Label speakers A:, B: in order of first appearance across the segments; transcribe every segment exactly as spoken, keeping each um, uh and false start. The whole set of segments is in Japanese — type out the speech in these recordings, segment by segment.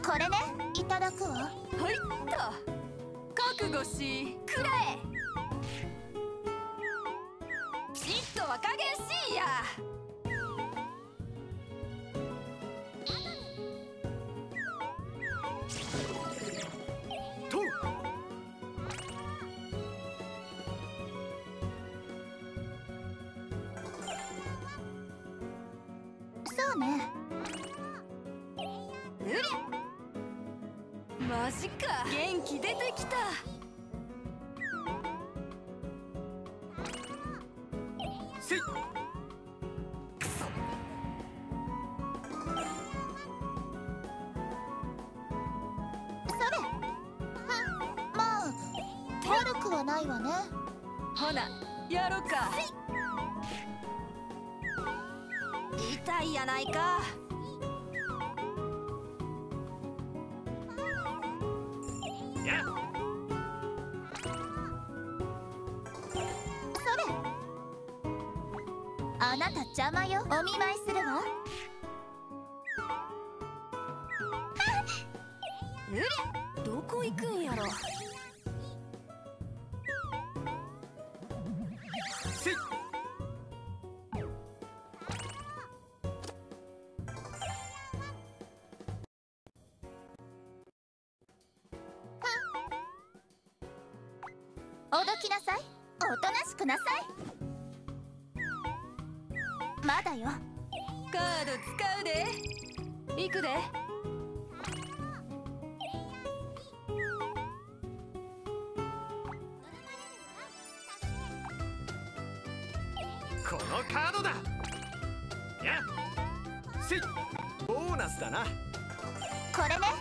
A: これね、いただくわ。
B: はいっと、覚悟しくらえ。ちっとは加減しいや。
C: と
A: そうね。
B: うりゃ、マジか、元気出てきた。
C: せい。くそ。
A: それ。まあ悪くはないわね。
B: ほな、やろか。痛いやないか。
C: やっ。
A: それ。あなた邪魔よ。お見舞いするわ。
B: うりゃ、どこ行くんやろ。
C: せい。
A: おどきなさい。おとなしくなさい。まだよ。
B: カード使うで。行くで。
C: このカードだ。やっ。せい。ボーナスだな。
A: これね。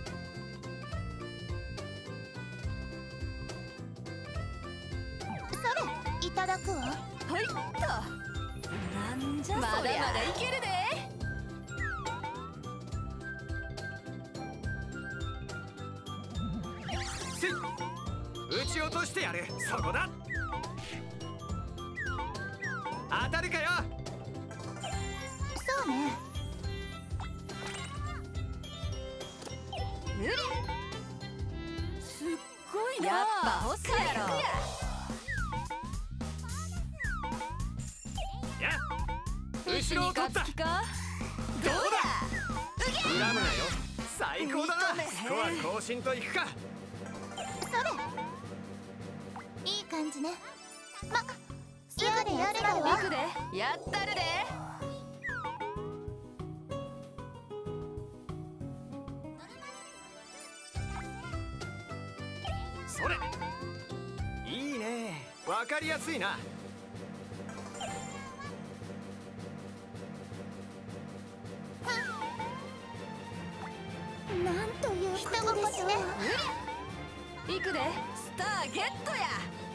A: それ、いただくわ。
B: はいっと。なんじゃそりゃ。まだまだいけるで。
C: せい。撃ち落としてやる。そこだ。当たるかよ。
A: そうね。
B: うりゃ、すっごいな。やっぱ欲しいやろ。
C: やっ。後ろを取った。
B: か。どうだ。
C: 恨むなよ。最高だな。
B: 認めへん
C: スコア更新といくか。
A: それ。いい感じね。ま、やれやれだわ。
B: 行くで。やったるで。
C: それ。いいね。わかりやすいな。
A: なんということでしょう。
B: 行くで。スターゲットや。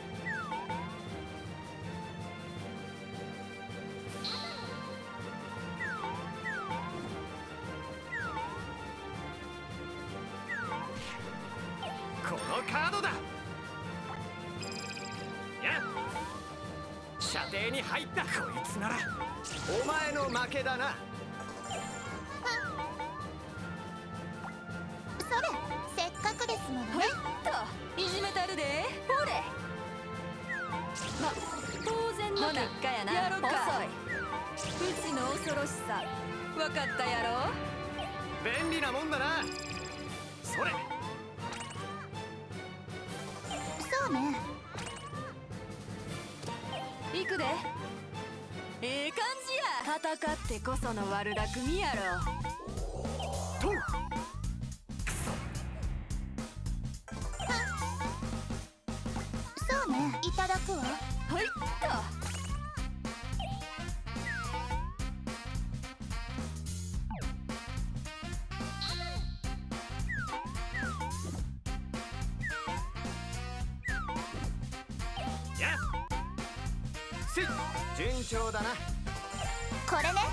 C: このカードだ。やっ。射程に入った。こいつならお前の負けだな。
A: それ、せっかくですものね。
B: と、いじめたるで。ほれ。ま、当然の結果やな。やろか。遅い。うちの恐ろしさ、わかったやろ。
C: 便利なもんだな。それ。
A: そうね。
B: 行くで。ええ感じや。戦ってこその悪巧みやろ。
C: とう。
A: そうね。いただくわ。
B: はいっと。
C: やっ。せい。順調だな。
A: これね。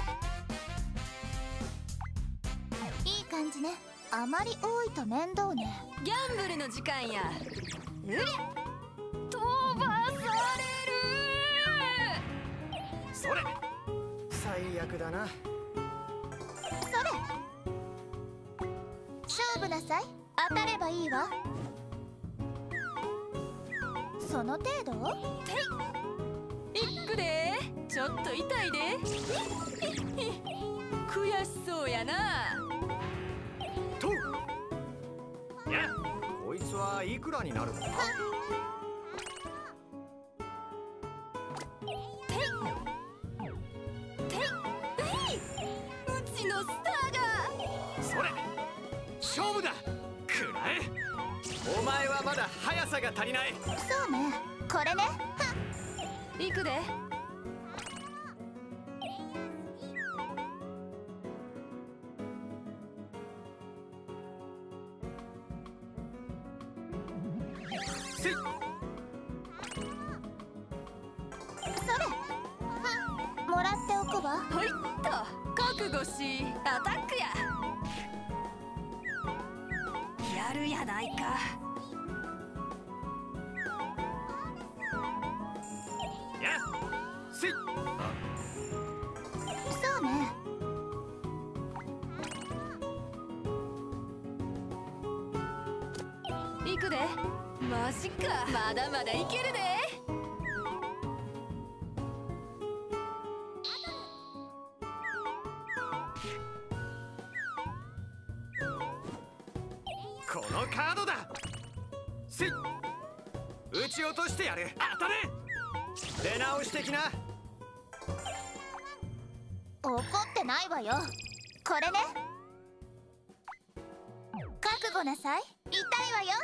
A: いい感じね。あまり多いと面倒ね。
B: ギャンブルの時間や。うりゃ、飛ばされる。
C: それ。最悪だな。
A: それ。 勝負なさい。当たればいいわ。その程度？
B: いっくで。ちょっと痛いで。悔しそうやな。
C: とやこいつはいくらになるのか。
B: うちのスターが。
C: それ勝負だ。くらえ。お前はまだ速さが足りない。
A: そうね、これね。
B: 行くで。
C: せい。
A: それ。もらっておくわ。
B: はいっと覚悟しアタックや。やるやないか。
C: やせい。
A: そうね。
B: 行くで。マジか。まだまだいけるで。
C: このカードだ。せい。撃ち落としてやる。当たれ。出直し的な。
A: 怒ってないわよ。これね。覚悟なさい。痛いわよ。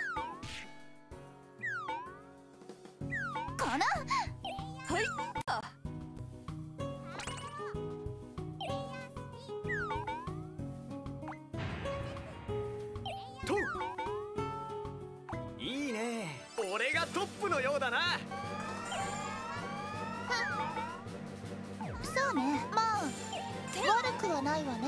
A: この
B: はいっと。
C: といいね。俺がトップのようだな。
A: そうね、まあ悪くはないわね。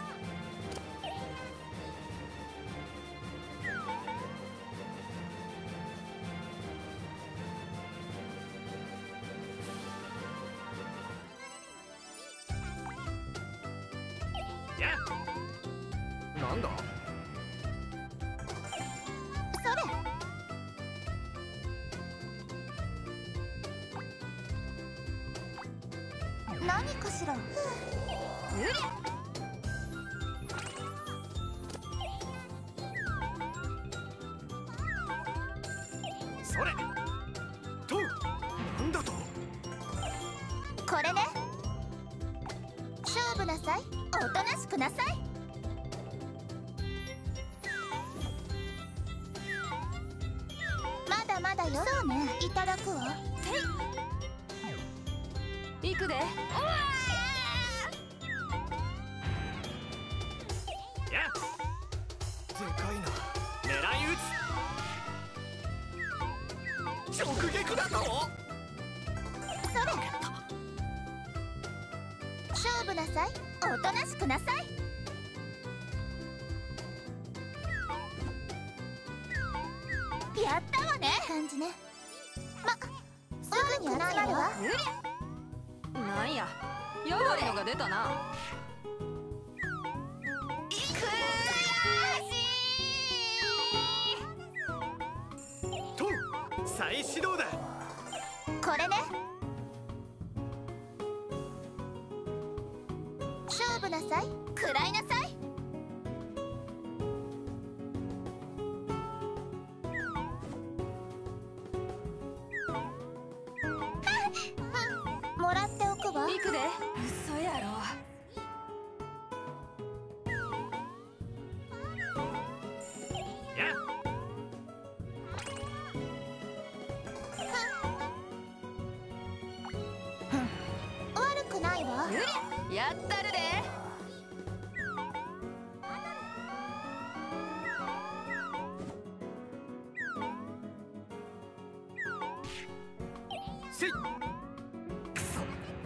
C: やなんだ。
A: それ。何かしら。
B: うりゃ。
C: それとなんだと。
A: これね。勝負なさい。おとなしくなさい。まだまだよ。そうね、いただくわ。
B: 行くで。
C: やでかいな。狙い撃つ。直撃だと。
A: それ。勝負なさい。おとなしくなさい。やったわね。いい感じね。ますぐに集まるわ。
B: うりゃ。なんややばいのが出たな。
A: 悔しい。
C: と再始動だ。
A: これね。勝負なさい。食らいなさい。もらっておくわ。
B: 行くで。嘘やろ。
C: や
A: 悪くないわ。
B: うりゃ。やったるで。
C: せい。くそ。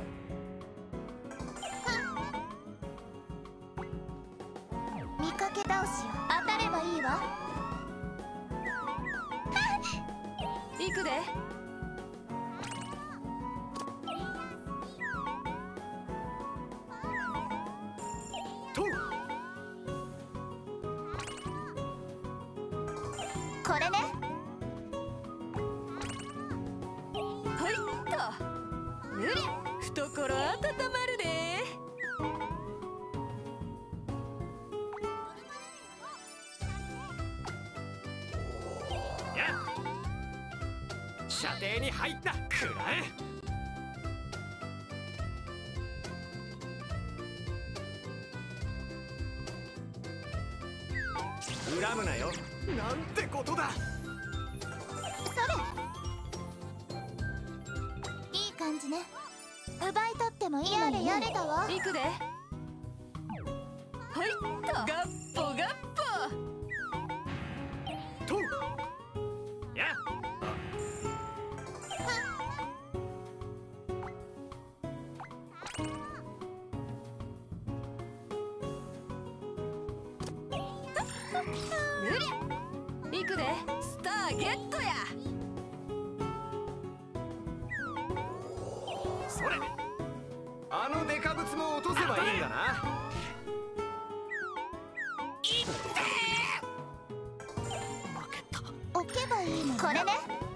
A: 見かけ倒しよ。当たればいいわ。
B: 行くで。
C: と
A: これね。
B: はいっとぬり懐温まるで。
C: やっ射程に入った。くらえ。恨むなよ。なんてことだ。
A: それ。いい感じね。奪い取ってもいいのにね。やれやれだわ。
B: いくで。はいっとガッポガッポ。
C: とやっ
B: ぬりいくで。スターゲットや。
C: それ。あのデカブツも落とせばいいんだな。
A: 置けばいいのに。これね。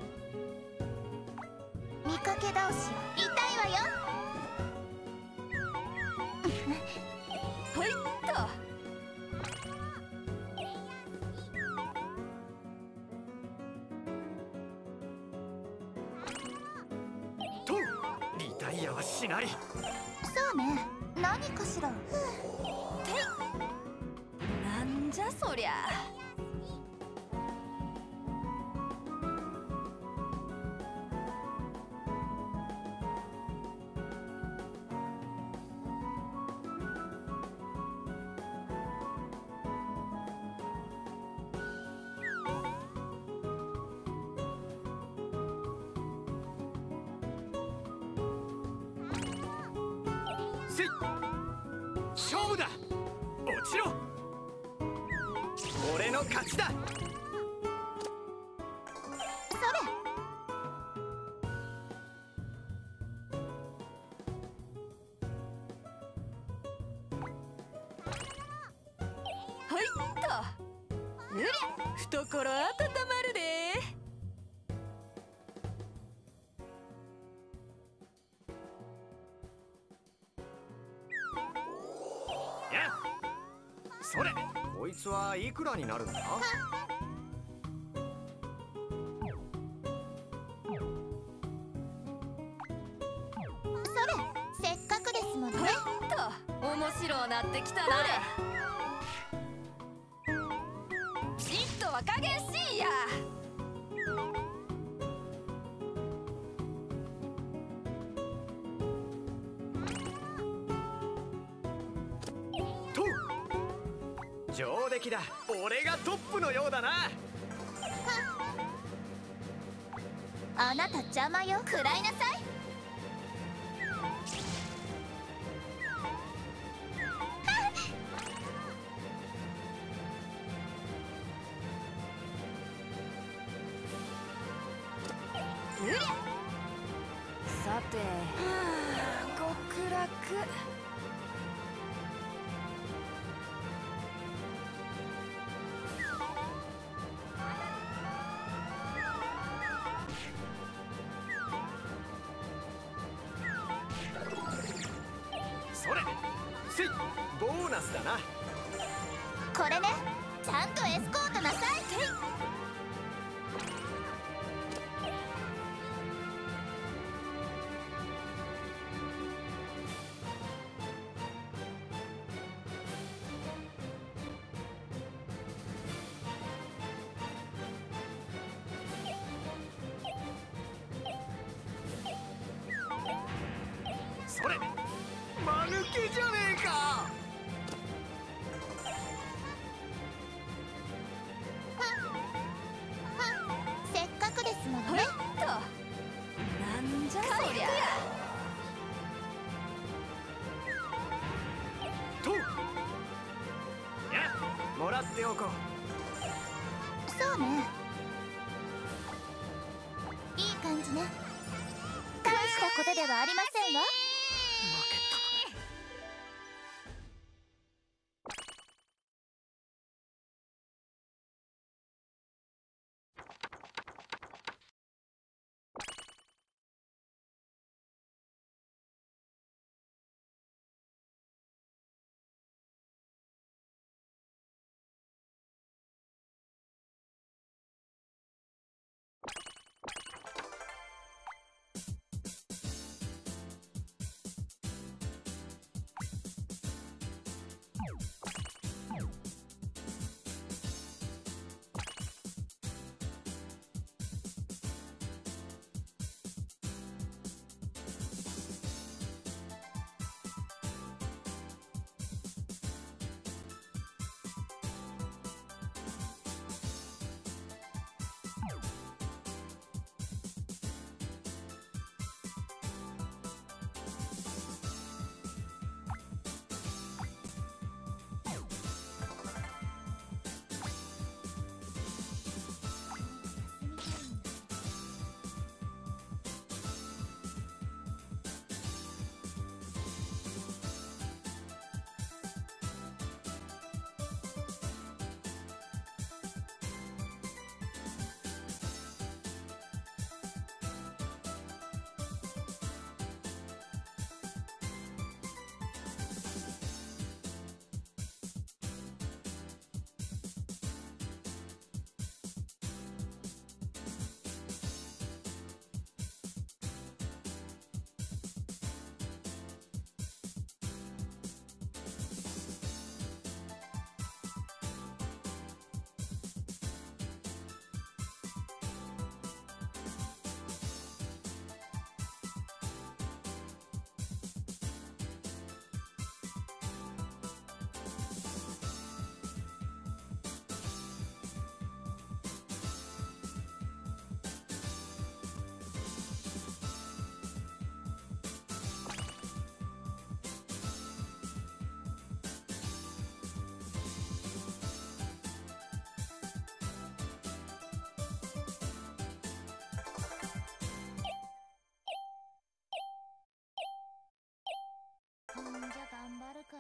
A: 見かけ倒しよ。痛いわよ。
B: はいっと
C: とリタイアはしない。
A: そうね。何かしら。
B: なんじゃそりゃ。
C: せい勝負だ。落ちろ。俺の勝ちだ。
A: それ。
B: はいっとぬり懐温まるで。
C: やっそれ。こいつはいくらになるんだ。
A: それ。せっかくですものね。
B: はいっと面白なってきたな。ちっとは加減しいや。
C: と上出来だ。俺がトップのようだな。
A: あなた邪魔よ。食らいなさい。
B: ぬりさて、極楽。
C: それ。せいボーナスだな。
A: これね。ちゃんとエスコートなさい。
C: それ。間抜けじゃねえか。
A: せっかくですものね。
B: はいっとなんじゃそりゃ。
C: とやっもらっておこう。
A: そうね。いい感じね。大したことではありませんわ。 んじゃ頑張るか。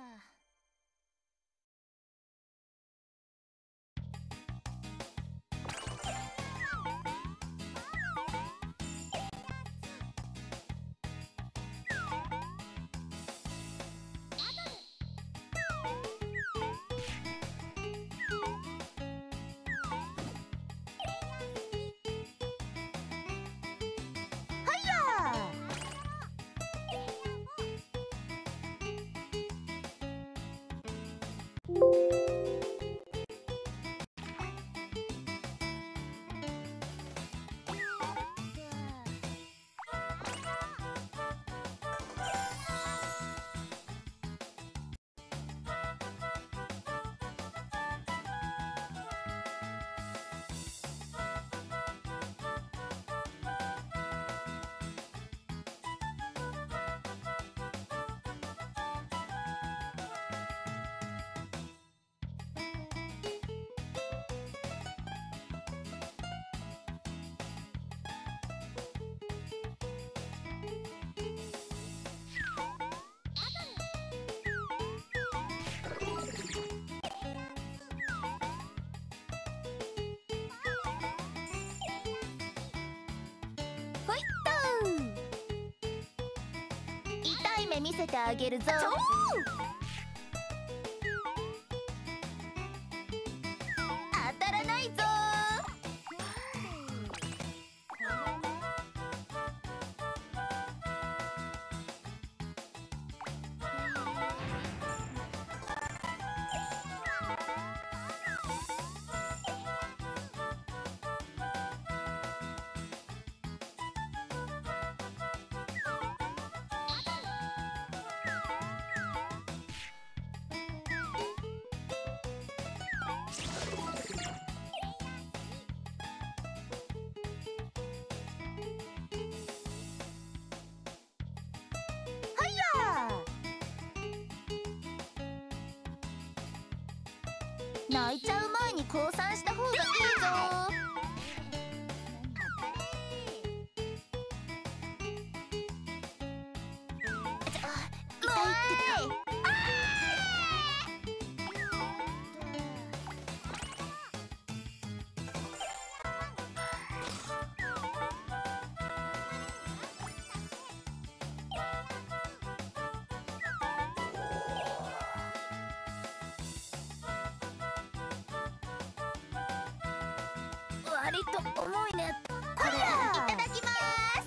A: ほいっと痛い目見せてあげるぞ。当たらないぞ。泣いちゃう前に降参した方がいいぞ。割と重いね。これいただきます。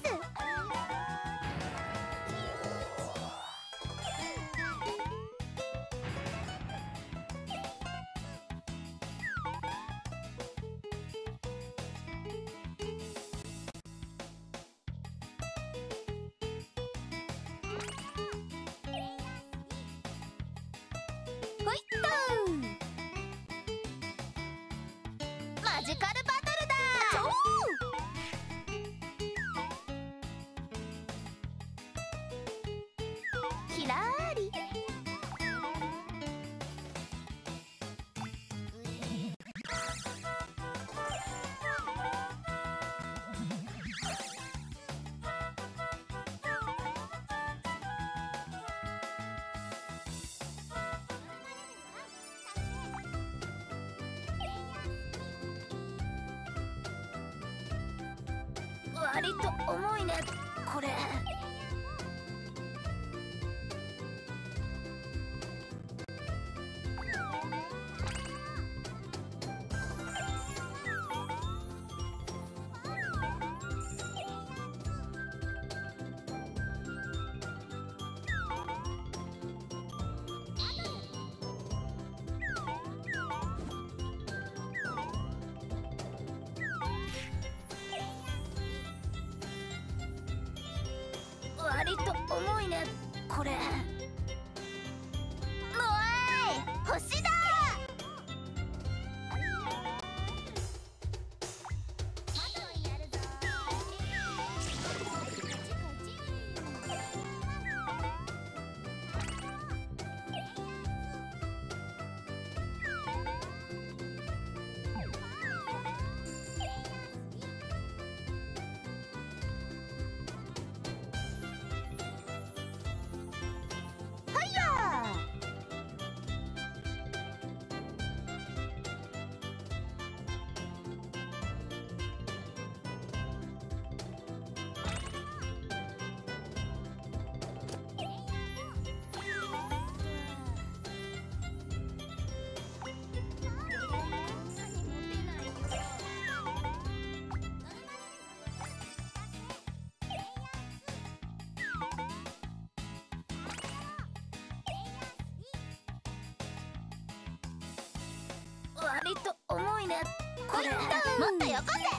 A: ほいっとマジカルバトルだ。ひらーり。割と重いねこれ。割と重いねこれ。もうい星だ。 割と重いねこれ。もっとよこせ。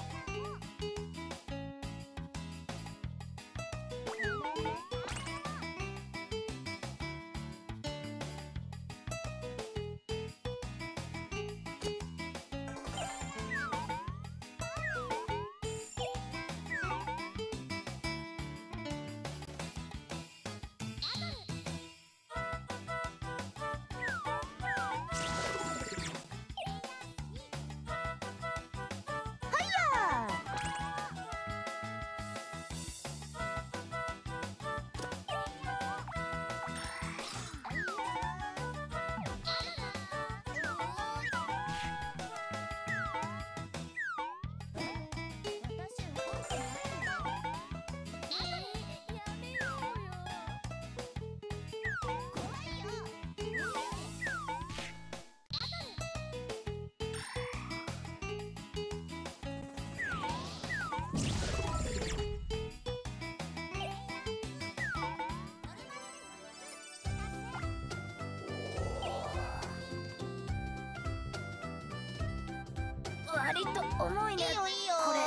A: 割と重いね。いいよいいよ。これ。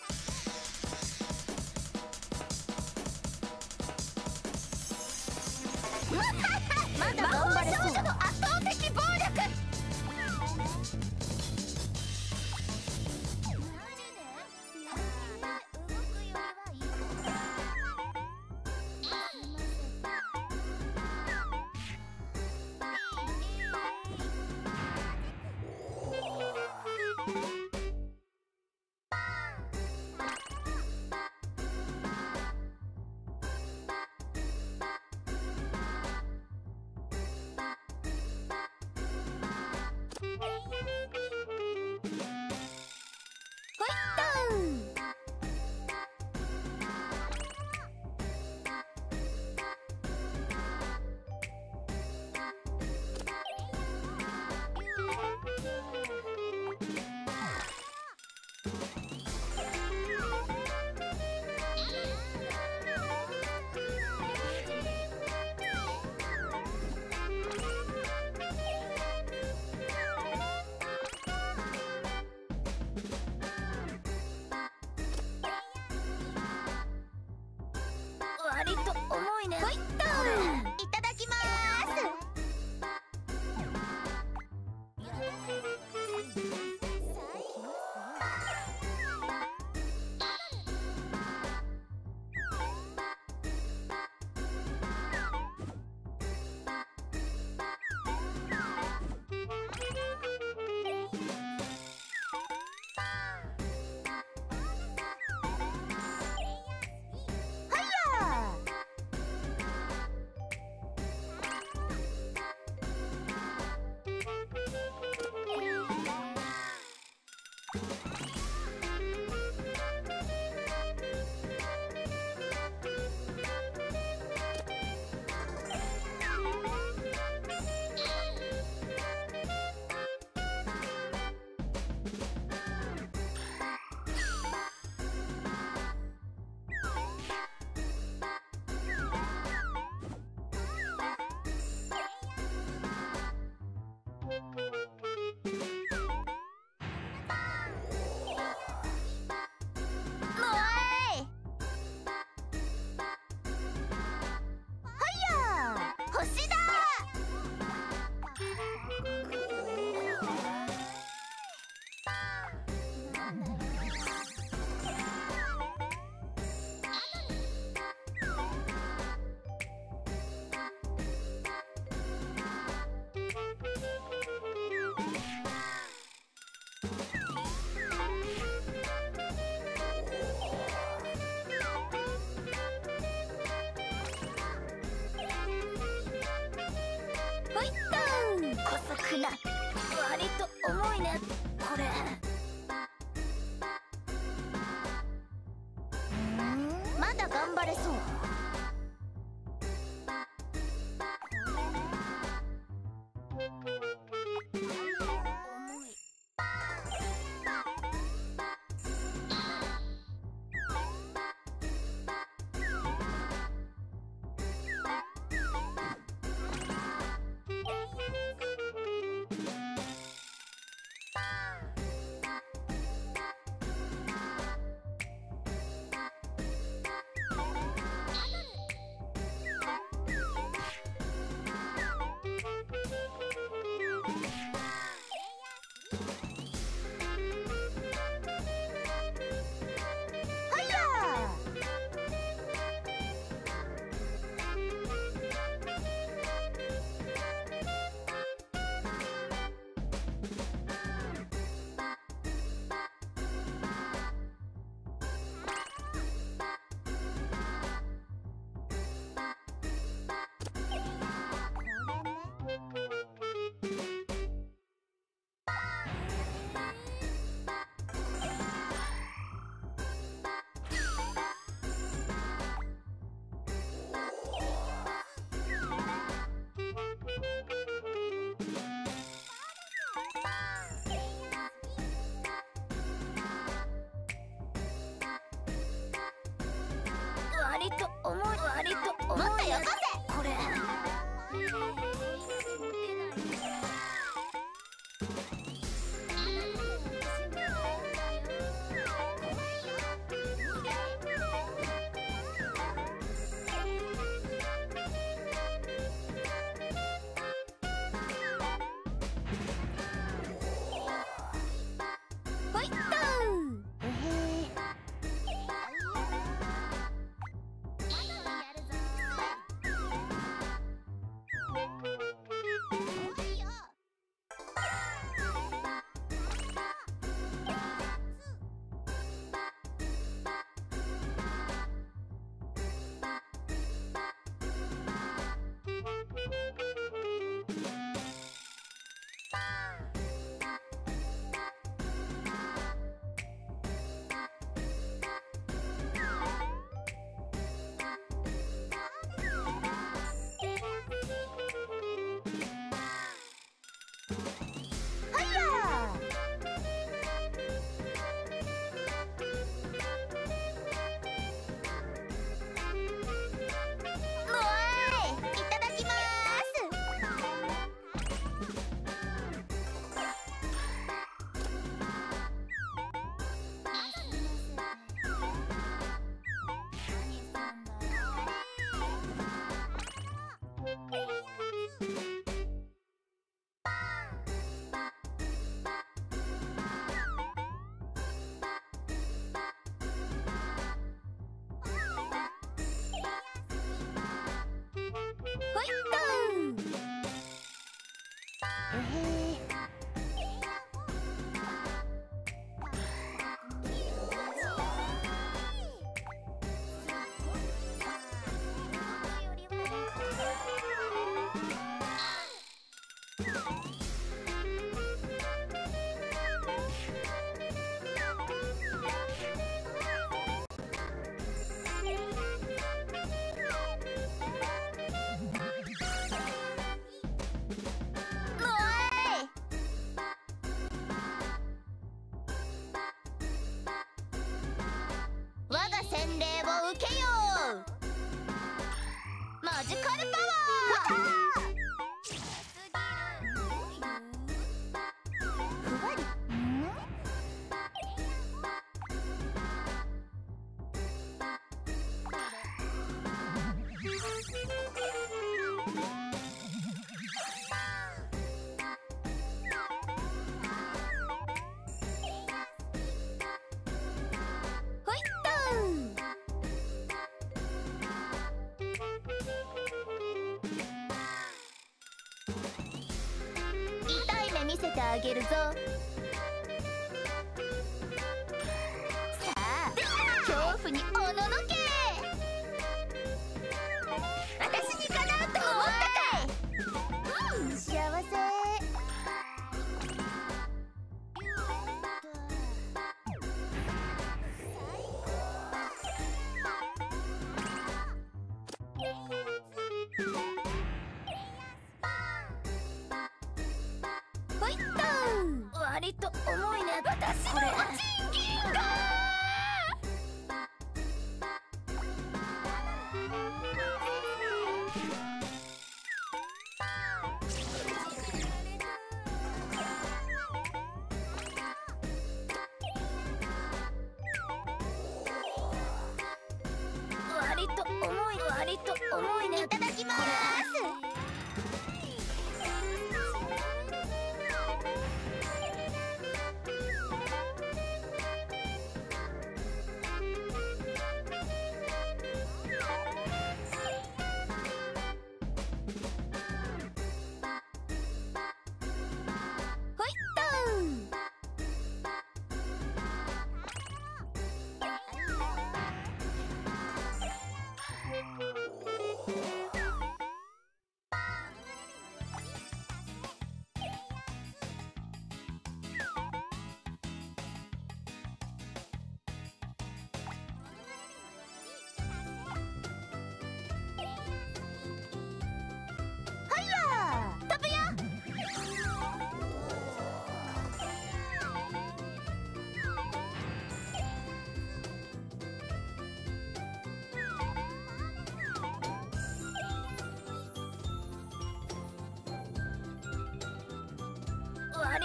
A: まだ頑張れそう。魔法少女の圧倒的暴力。割と重いね。ほいっと。いただきます。くな。割と重いねこれ。うん、まだ頑張れそう。 割と重い、割と重い。もっとよこせこれ。ほいっとー。えへー。ほいっとー。えへー。我が洗礼を受けよう。マジカルパワー。ふわり。ん？ほいっとー。痛い目見せてあげるぞ。さあ恐怖におののけ。私にかなうと思ったかい。うん、幸せ。ほいっとー。割と重いね。私これ賃金が。割と重い、割と重いね。いただきます。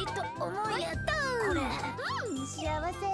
A: りと重いやったこれ、うん、幸せ。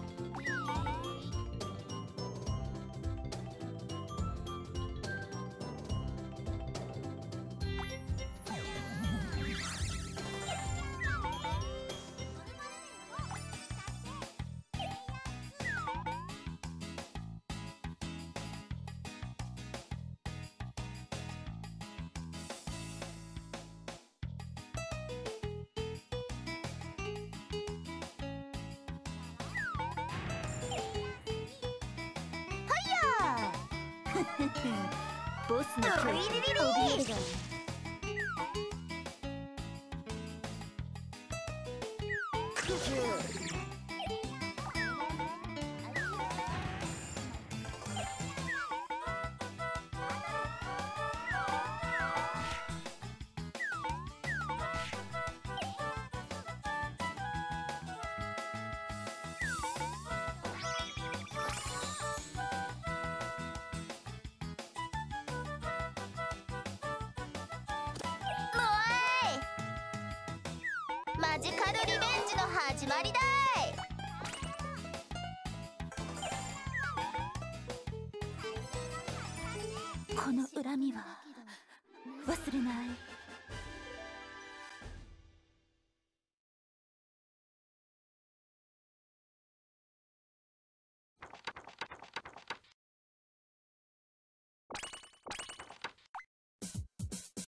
A: ボスの今日怯えるがマジカルリベンジの始まりだい。この恨みは忘れない。